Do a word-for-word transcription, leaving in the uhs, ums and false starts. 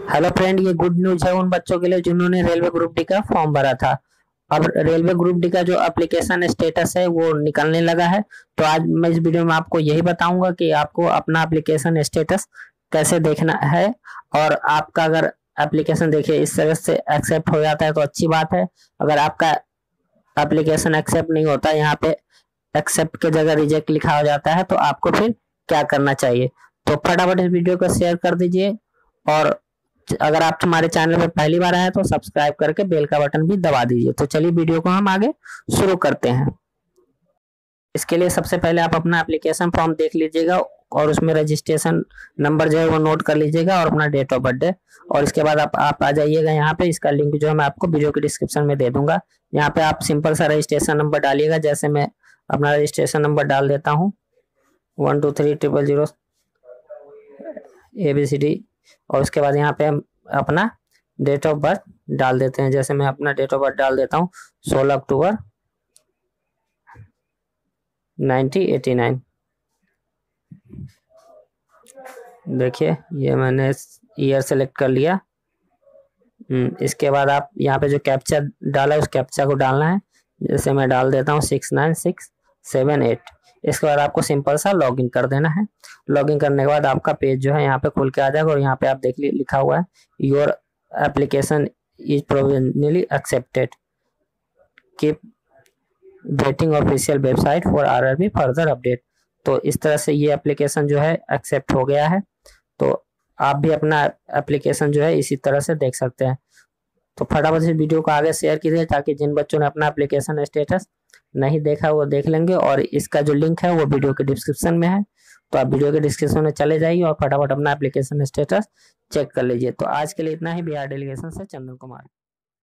Hello friend, ये good news है उन बच्चों के लिए जिन्होंने रेलवे ग्रुप डी का फॉर्म भरा था। अब रेलवे ग्रुप डी का जो एप्लीकेशन स्टेटस है वो निकलने लगा है। तो आज मैं इस वीडियो में आपको यही बताऊंगा कि आपको अपना एप्लीकेशन स्टेटस कैसे देखना है। और आपका अगर एप्लीकेशन देखिए इस तरह से एक्सेप्ट हो जाता है तो अच्छी बात है। अगर आपका एप्लीकेशन एक्सेप्ट नहीं होता, यहाँ पे एक्सेप्ट के जगह रिजेक्ट लिखा हो जाता है, तो आपको फिर क्या करना चाहिए। तो फटाफट इस वीडियो को शेयर कर दीजिए, और अगर आप हमारे चैनल पर पहली बार आए तो सब्सक्राइब करके बेल का बटन भी दबा दीजिए। तो चलिए वीडियो को हम आगे शुरू करते हैं। इसके लिए सबसे पहले आप अपना एप्लीकेशन फॉर्म देख लीजिएगा और उसमें रजिस्ट्रेशन नंबर जो है वो नोट कर लीजिएगा और अपना डेट ऑफ बर्थडे। और इसके बाद आप आप आ जाइएगा यहाँ पे। इसका लिंक जो है मैं आपको वीडियो के डिस्क्रिप्शन में दे दूंगा। यहाँ पे आप सिंपल सा रजिस्ट्रेशन नंबर डालिएगा। जैसे मैं अपना रजिस्ट्रेशन नंबर डाल देता हूँ, one two three triple zero A B C D. और उसके बाद यहाँ पे हम अपना डेट ऑफ बर्थ डाल देते हैं। जैसे मैं अपना डेट ऑफ बर्थ डाल देता हूँ सोलह अक्टूबर नाइनटीन एटी नाइन। देखिए ये मैंने ईयर सेलेक्ट कर लिया। इसके बाद आप यहाँ पे जो कैप्चा डाला है उस कैप्चा को डालना है। जैसे मैं डाल देता हूँ six nine six seven eight. इसके बाद आपको सिंपल सा लॉगिन कर देना है। लॉगिन करने के बाद आपका पेज जो है यहाँ पे खुल के आ जाएगा और यहाँ पे आप देख ली लिखा हुआ है your application is provisionally accepted, keep waiting official website for RRB further update. तो इस तरह से ये एप्लीकेशन जो है एक्सेप्ट हो गया है। तो आप भी अपना एप्लीकेशन जो है इसी तरह से देख सकते हैं। तो फटाफट इस वीडियो को आगे शेयर कीजिए ताकि जिन बच्चों ने अपना एप्लीकेशन स्टेटस नहीं देखा वो देख लेंगे। और इसका जो लिंक है वो वीडियो के डिस्क्रिप्शन में है। तो आप वीडियो के डिस्क्रिप्शन में चले जाइए और फटाफट अपना एप्लीकेशन स्टेटस चेक कर लीजिए। तो आज के लिए इतना ही। बिहार डेलीगेशन से चंदन कुमार।